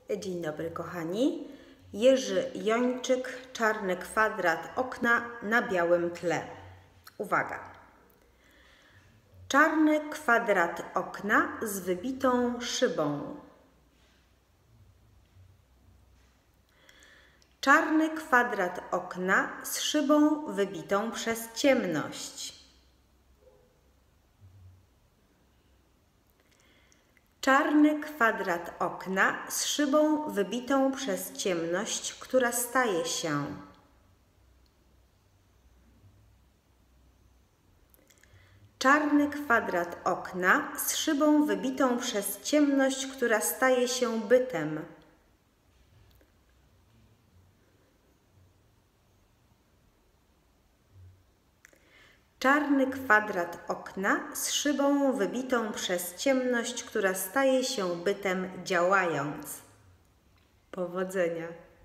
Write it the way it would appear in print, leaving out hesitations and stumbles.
Dzień dobry kochani. Jerzy Jończyk, czarny kwadrat okna na białym tle. Uwaga. Czarny kwadrat okna z wybitą szybą. Czarny kwadrat okna z szybą wybitą przez ciemność. Czarny kwadrat okna z szybą wybitą przez ciemność, która staje się. Czarny kwadrat okna z szybą wybitą przez ciemność, która staje się bytem. Czarny kwadrat okna z szybą wybitą przez ciemność, która staje się bytem działając. Powodzenia.